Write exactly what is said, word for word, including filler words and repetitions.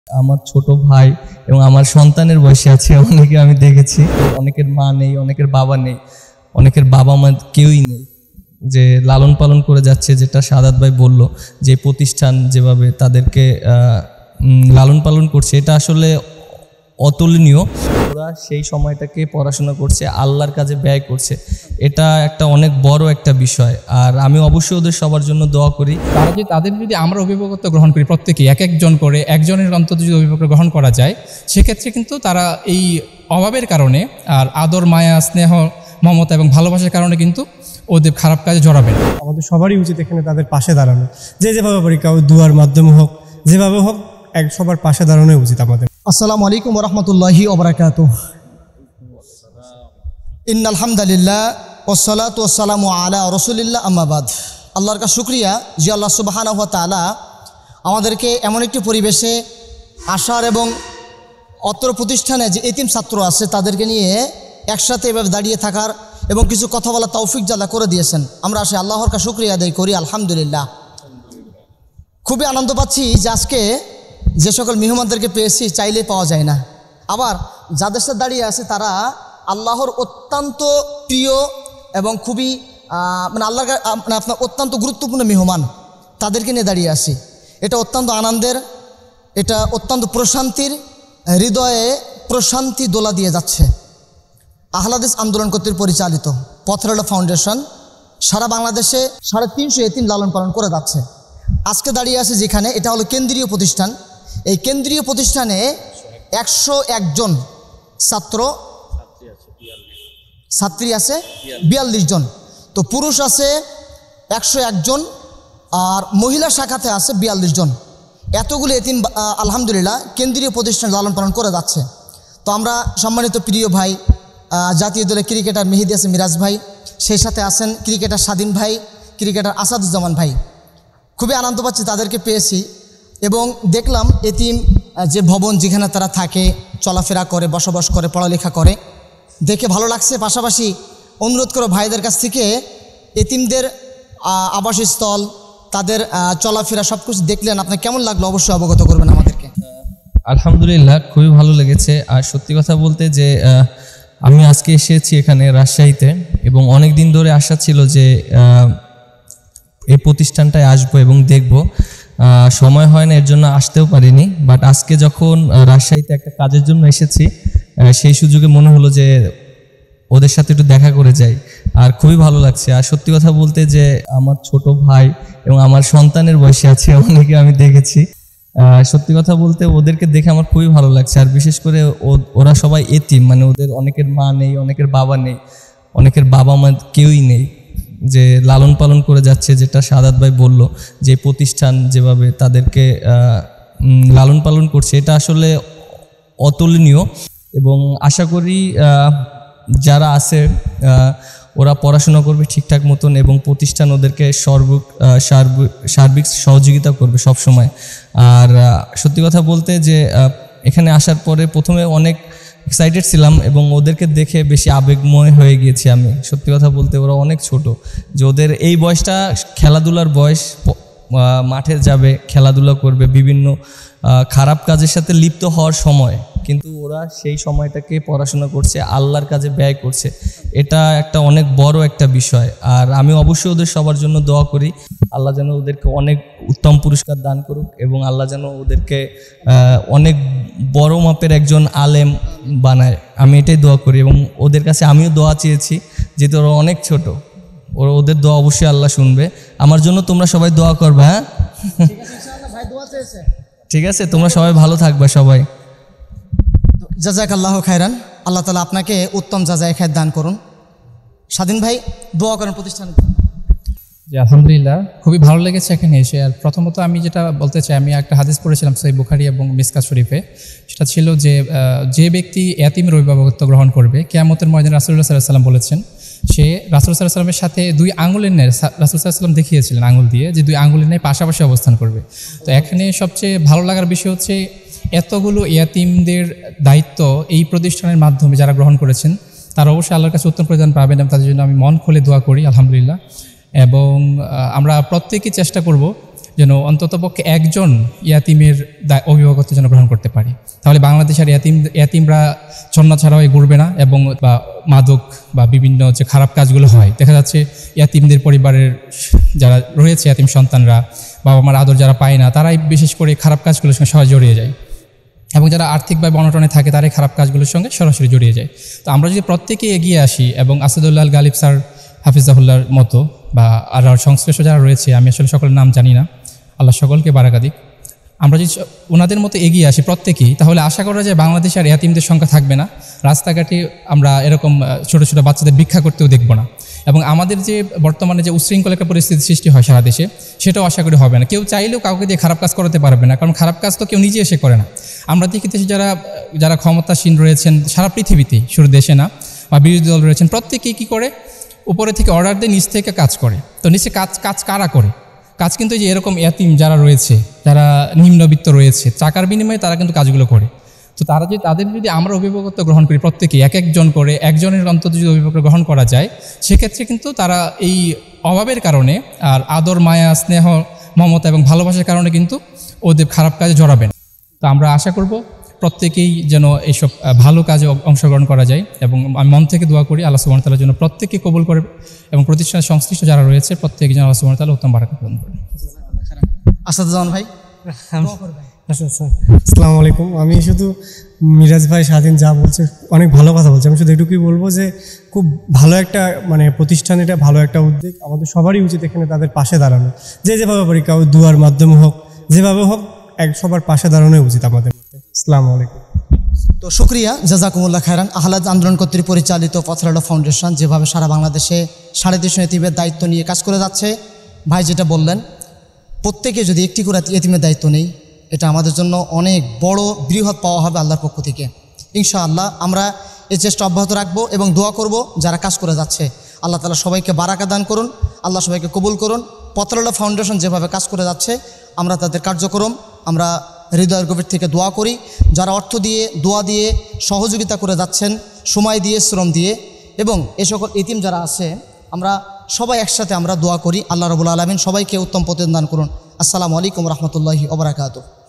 আমার ছোট ভাই এবং আমার সন্তানের বয়সে আছে অনেকে আমি দেখেছি, অনেকের মা নেই, অনেকের বাবা নেই, অনেকের বাবা মা কেউই নেই, যে লালন পালন করে যাচ্ছে। যেটা সাদাত ভাই বলল, যে প্রতিষ্ঠান যেভাবে তাদেরকে লালন পালন করছে, এটা আসলে অতুলনীয়। ওরা সেই সময়টাকে পড়াশোনা করছে, আল্লাহর কাজে ব্যয় করছে, এটা একটা অনেক বড় একটা বিষয়। আর আমি অবশ্যই ওদের সবার জন্য দোয়া করি। তারা যদি তাদের যদি আমরা অভিভাবকত্ব গ্রহণ করি, প্রত্যেকেই এক একজন করে, একজনের অন্তত যদি অভিভাবক গ্রহণ করা যায়, সেক্ষেত্রে কিন্তু তারা এই অভাবের কারণে আর আদর, মায়া, স্নেহ, মমতা এবং ভালোবাসার কারণে কিন্তু ওদের খারাপ কাজে জড়াবে। আমাদের সবারই উচিত এখানে তাদের পাশে দাঁড়ানো, যে যেভাবে পারি, কাউ দুয়ার মাধ্যমে হোক, যেভাবে হোক, এক সবার পাশে দাঁড়ানোই উচিত আমাদের। আসসালামু আলাইকুম ওয়া রাহমাতুল্লাহি ওয়া বারাকাতুহু। ইন্নাল হামদুলিল্লাহ ওয়াসসালাতু ওয়াসসালামু আলা রাসূলিল্লাহ, আম্মা বাদ। আল্লাহর কাছে শুকরিয়া যে আল্লাহ সুবহানাহু ওয়া তাআলা আমাদেরকে এমন একটি পরিবেশে আসার এবং অত্র প্রতিষ্ঠানে যে এতিম ছাত্র আছে তাদেরকে নিয়ে একসাথে এভাবে দাঁড়িয়ে থাকার এবং কিছু কথা বলার তৌফিক আল্লাহ করে দিয়েছেন। আমরা আসে আল্লাহর কাছে শুকরিয়া আদায় করি, আলহামদুলিল্লাহ। খুবই আনন্দ পাচ্ছি যে আজকে যে সকল মেহমানদেরকে পেয়েছি চাইলে পাওয়া যায় না। আবার যাদের সাথে দাঁড়িয়ে আছে তারা আল্লাহর অত্যন্ত প্রিয় এবং খুবই মানে আল্লাহর মানে আপনার অত্যন্ত গুরুত্বপূর্ণ মেহমান, তাদেরকে নিয়ে দাঁড়িয়ে আছি। এটা অত্যন্ত আনন্দের, এটা অত্যন্ত প্রশান্তির, হৃদয়ে প্রশান্তি দোলা দিয়ে যাচ্ছে। আহলাদিস আন্দোলন কর্তৃক পরিচালিত পথরেলা ফাউন্ডেশন সারা বাংলাদেশে সাড়ে তিনশো এতিম লালন পালন করে যাচ্ছে। আজকে দাঁড়িয়ে আছে যেখানে, এটা হলো কেন্দ্রীয় প্রতিষ্ঠান। এই কেন্দ্রীয় প্রতিষ্ঠানে একশো একজন ছাত্র ছাত্রী আছে বিয়াল্লিশ জন, তো পুরুষ আছে একশো একজন আর মহিলা শাখাতে আছে বিয়াল্লিশ জন। এতগুলো এতিম আলহামদুলিল্লাহ কেন্দ্রীয় প্রতিষ্ঠান লালন পালন করে যাচ্ছে। তো আমরা সম্মানিত প্রিয় ভাই, জাতীয় দলের ক্রিকেটার মেহেদী হাসান মিরাজ ভাই, সেই সাথে আছেন ক্রিকেটার স্বাধীন ভাই, ক্রিকেটার আসাদুজ্জামান ভাই। খুবই আনন্দ পাচ্ছি তাদেরকে পেয়েছি এবং দেখলাম এতিম যে ভবন যেখানে তারা থাকে, চলাফেরা করে, বসবাস করে, পড়ালেখা করে, দেখে ভালো লাগছে। পাশাপাশি অনুরোধ করো ভাইদের কাছ থেকে এতিমদের আবাসস্থল, তাদের চলাফেরা সব কিছু দেখলেন, আপনার কেমন লাগলো অবশ্যই অবগত করবেন আমাদেরকে। আলহামদুলিল্লাহ, খুবই ভালো লেগেছে। আর সত্যি কথা বলতে যে আমি আজকে এসেছি এখানে রাজশাহীতে এবং অনেক দিন ধরে আশা ছিল যে এই প্রতিষ্ঠানটায় আসবো এবং দেখব। সময় হয় না, এর জন্য আসতেও পারিনি। বাট আজকে যখন রাজশাহীতে একটা কাজের জন্য এসেছি, সেই সুযোগে মনে হলো যে ওদের সাথে একটু দেখা করে যাই, আর খুবই ভালো লাগছে। আর সত্যি কথা বলতে যে আমার ছোট ভাই এবং আমার সন্তানের বয়সে আছে অনেকে আমি দেখেছি। সত্যি কথা বলতে ওদেরকে দেখে আমার খুবই ভালো লাগছে। আর বিশেষ করে ওরা সবাই এতিম, মানে ওদের অনেকের মা নেই, অনেকের বাবা নেই, অনেকের বাবা মা কেউই নেই, যে লালন পালন করে যাচ্ছে। যেটা সাদাত ভাই বলল, যে প্রতিষ্ঠান যেভাবে তাদেরকে লালন পালন করছে, এটা আসলে অতুলনীয়। এবং আশা করি যারা আছে ওরা পড়াশোনা করবে ঠিকঠাক মতন এবং প্রতিষ্ঠান ওদেরকে সর্বিক সার্বিক সহযোগিতা করবে সব সময়। আর সত্যি কথা বলতে যে এখানে আসার পরে প্রথমে অনেক এক্সাইটেড ছিলাম এবং ওদেরকে দেখে বেশি আবেগময় হয়ে গিয়েছি আমি। সত্যি কথা বলতে ওরা অনেক ছোট, যে ওদের এই বয়সটা খেলাধুলার বয়স, মাঠে যাবে, খেলাধুলা করবে, বিভিন্ন খারাপ কাজের সাথে লিপ্ত হওয়ার সময়, কিন্তু ওরা সেই সময়টাকে পড়াশোনা করছে, আল্লাহর কাজে ব্যয় করছে, এটা একটা অনেক বড় একটা বিষয়। আর আমি অবশ্যই ওদের সবার জন্য দোয়া করি, আল্লাহ যেন ওদেরকে অনেক উত্তম পুরস্কার দান করুক এবং আল্লাহ যেন ওদেরকে অনেক বড় মাপের একজন আলেম বানায়, আমি এটাই দোয়া করি। এবং ওদের কাছে আমিও দোয়া চেয়েছি, যেহেতু ওরা অনেক ছোট, ওরা ওদের দোয়া অবশ্যই আল্লাহ শুনবে। আমার জন্য তোমরা সবাই দোয়া করবে, হ্যাঁ? ঠিক আছে, তোমরা সবাই ভালো থাকবে সবাই। জাযাকাল্লাহু খায়রান, আল্লাহ তাআলা আপনাকে উত্তম জাযায়ে খায়র দান করুন। স্বাধীন ভাই দোয়া করেন প্রতিষ্ঠানের জন্য। জি আলহামদুলিল্লাহ, খুবই ভালো লেগেছে এখানে এসে। আর প্রথমত আমি যেটা বলতে চাই, আমি একটা হাদিস পড়েছিলাম সহিহ বুখারী এবং মিসকাত শরীফে। সেটা ছিল যে যে ব্যক্তি এতিমের অভিভাবকত্ব গ্রহণ করবে, কিয়ামতের ময়দানে রাসূলুল্লাহ সাল্লাল্লাহু আলাইহি ওয়াসাল্লাম বলেছেন, সে রাসূল সাল্লাল্লাহু আলাইহি ওয়াসাল্লামের সাথে দুই আঙ্গুলের ন্যায়, রাসূল সাল্লাল্লাহু আলাইহি ওয়াসাল্লাম দেখিয়েছিলেন আঙ্গুল দিয়ে, যে দুই আঙ্গুলের ন্যায় পাশাপাশি অবস্থান করবে। তো এখানে সবচেয়ে ভালো লাগার বিষয় হচ্ছে এতগুলো ইয়াতিমদের দায়িত্ব এই প্রতিষ্ঠানের মাধ্যমে যারা গ্রহণ করেছেন, তারা অবশ্যই আল্লাহর কাছে উত্তম প্রদান পাবেন এবং তাদের জন্য আমি মন খুলে দোয়া করি, আলহামদুলিল্লাহ। এবং আমরা প্রত্যেকেই চেষ্টা করব যেন অন্ততপক্ষে একজন ইয়াতিমের দায় অভিভাবকত্ব যেন গ্রহণ করতে পারি। তাহলে বাংলাদেশের ইয়াতিম ইয়াতিমরা ছন্না ছাড়া হয়ে ঘুরবে না, এবং বা মাদক বা বিভিন্ন যে খারাপ কাজগুলো হয়, দেখা যাচ্ছে ইয়াতিমদের পরিবারের যারা রয়েছে ইয়াতিম সন্তানরা, বাবা মার আদর যারা পায় না, তারাই বিশেষ করে খারাপ কাজগুলোর সঙ্গে সহজে জড়িয়ে যায়, এবং যারা আর্থিকভাবে অনটনে থাকে তারাই খারাপ কাজগুলোর সঙ্গে সরাসরি জড়িয়ে যায়। তো আমরা যদি প্রত্যেকে এগিয়ে আসি এবং আসাদুল্লাহ আল গালিব স্যার হাফিজাহুল্লাহর মতো বা আর সংশ্লিষ্ট যারা রয়েছে, আমি আসলে সকলের নাম জানি না, আল্লাহ সকলকে বারাকা দিক, আমরা যদি ওনাদের মতো এগিয়ে আসি প্রত্যেকেই, তাহলে আশা করা যায় বাংলাদেশে আর ইয়াতিমদের সংখ্যা থাকবে না। রাস্তাঘাটে আমরা এরকম ছোটো ছোটো বাচ্চাদের ভিক্ষা করতেও দেখব না, এবং আমাদের যে বর্তমানে যে উচ্ছৃঙ্খল একটা পরিস্থিতি সৃষ্টি হয় সারা দেশে, সেটাও আশা করি হবে না। কেউ চাইলেও কাউকে দিয়ে খারাপ কাজ করাতে পারবে না, কারণ খারাপ কাজ তো কেউ নিজে এসে করে না। আমরা দেখি দেশে যারা যারা ক্ষমতাসীন রয়েছেন সারা পৃথিবীতেই, শুধু দেশে না, বা বিরোধী দল রয়েছেন, প্রত্যেকেই কী করে, উপরে থেকে অর্ডার দিয়ে নিচ থেকে কাজ করে। তো নিচে কাজ কাজ কারা করে? কাজ কিন্তু যে এরকম ইয়াতিম যারা রয়েছে, যারা নিম্নবিত্ত রয়েছে, টাকার বিনিময়ে তারা কিন্তু কাজগুলো করে। তো তারা যদি তাদের যদি আমরা অভিভাবকত্ব গ্রহণ করি, প্রত্যেকে এক একজন করে, একজনের অন্তত যদি অভিভাবকত্ব গ্রহণ করা যায়, সেক্ষেত্রে কিন্তু তারা এই অভাবের কারণে আর আদর, মায়া, স্নেহ, মমতা এবং ভালোবাসার কারণে কিন্তু ওদের খারাপ কাজে জড়াবেন। তো আমরা আশা করব প্রত্যেকেই যেন এইসব ভালো কাজে অংশগ্রহণ করা যায়, এবং আমি মন থেকে দোয়া করি আল্লাহ সুবহানাহু ওয়া তাআলার জন্য প্রত্যেককে কবুল করে, এবং প্রতিষ্ঠানের সংশ্লিষ্ট যারা রয়েছে প্রত্যেকে যেন আল্লাহ সুবহানাহু ওয়া তাআলা উত্তম বারাকাত প্রদান করেন। আসাদুজ্জামান ভাই। আচ্ছা আচ্ছা, আসসালামু আলাইকুম। আমি শুধু মিরাজ ভাই, স্বাধীন যা বলছে অনেক ভালো কথা বলছে, আমি শুধু এটুকুই বলবো যে খুব ভালো একটা মানে প্রতিষ্ঠান, এটা ভালো একটা উদ্যোগ। আমাদের সবারই উচিত এখানে তাদের পাশে দাঁড়ানো, যে যেভাবে পারি, কাউ দুয়ার মাধ্যমে হোক, যেভাবে হোক, এক সবার পাশে দাঁড়ানোই উচিত আমাদের। আসসালামু আলাইকুম। তো শুক্রিয়া, জাজাকুমুল্লাহ খায়রান। আহলাদ আন্দোলন কর্তৃক পরিচালিত পথরাডো ফাউন্ডেশন যেভাবে সারা বাংলাদেশে সাড়ে তিনশো এতিমের দায়িত্ব নিয়ে কাজ করে যাচ্ছে, ভাই যেটা বললেন, প্রত্যেকে যদি একটি করে এতিমের দায়িত্ব নেই, এটা আমাদের জন্য অনেক বড় বৃহৎ পাওয়া হবে আল্লাহর পক্ষ থেকে। ইনশাআল্লাহ আমরা এই চেষ্টা অব্যাহত রাখবো এবং দোয়া করব যারা কাজ করে যাচ্ছে। আল্লাহ তাআলা সবাইকে বারাকা দান করুন, আল্লাহ সবাইকে কবুল করুন। পথরাডো ফাউন্ডেশন যেভাবে কাজ করে যাচ্ছে, আমরা তাদের কার্যক্রম আমরা হৃদয়ের গভীর থেকে দোয়া করি। যারা অর্থ দিয়ে, দোয়া দিয়ে সহযোগিতা করে যাচ্ছেন, সময় দিয়ে, শ্রম দিয়ে, এবং এ সকল এতিম যারা আছে, আমরা সবাই একসাথে আমরা দোয়া করি আল্লাহ রাব্বুল আলামিন সবাইকে উত্তম প্রতিদান করুন। আসসালামু আলাইকুম রহমতুল্লাহি ওয়া বারাকাতুহু।